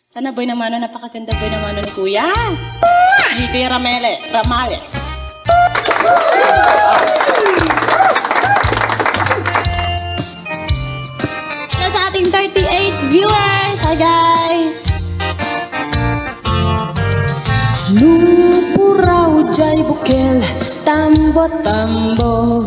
Sana boy naman, napakaganda boy naman ni Kuya. Ni Kuya Ramales. Sa ating 38 viewers. Hi guys. Nupuraw jay bukel, tambo-tambo.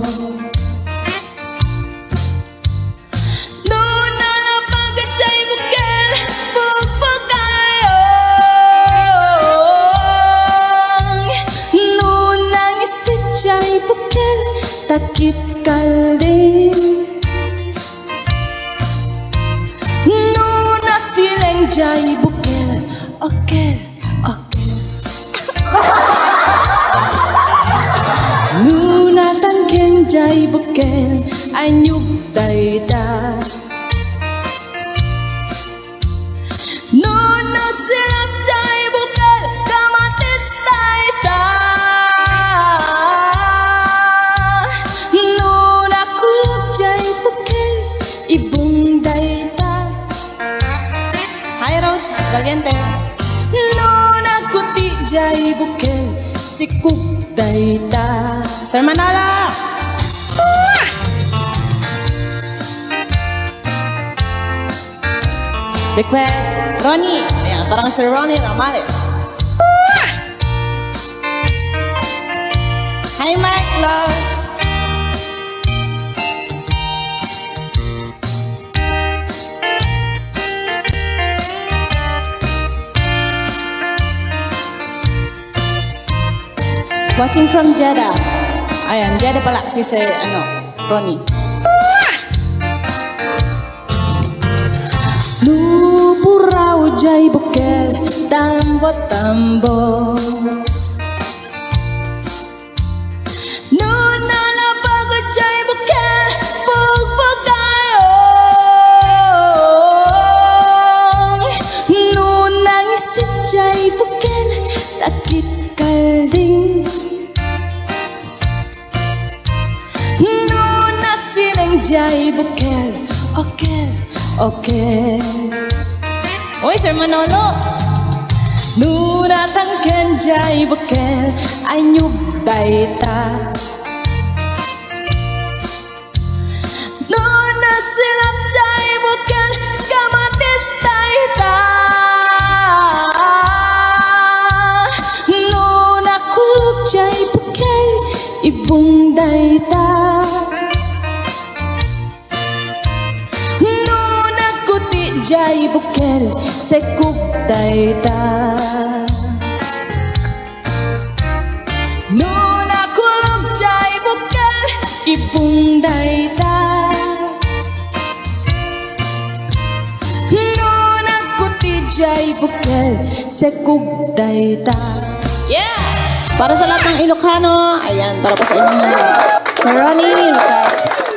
Takit kalding Nuna sileng jay bukel Okel, okel Nuna tangkeng jay bukel Anyub dayda Nuna sileng jay bukel Kamatis dayda Ibung dayta. Hi Rose, Valiente. Nuna kuti jay bukel sikuk dayta. Sir Manala. Request Ronnie. Ayan, parang Sir Ronnie Ramales. Hi Mark Loss. Watching from Jeddah. Ayan, Jeddah pala si Ronnie. Nupuraw jay bukel, tambo-tambo. Nuna labago jay bukel, pug-pugayong. Nuna ngisit jay bukel, takit kalding. Nuna sineng jay bukel, okel, okel. Oy, Sir Manolo. Nuna tangken jay bukel, anyub dayta. Nuna silap jay bukel, kamatis dayta. Nuna kulub jay bukel, ibung dayta. Nuna kuti jay bukel sekuk dayta. Nuna kulub jay bukel ibung dayta. Nuna kuti jay bukel sekuk dayta. Yeah! Para sa lahat ng Ilocano, ayan, para pa sa inyo. Sir Ronnie, request.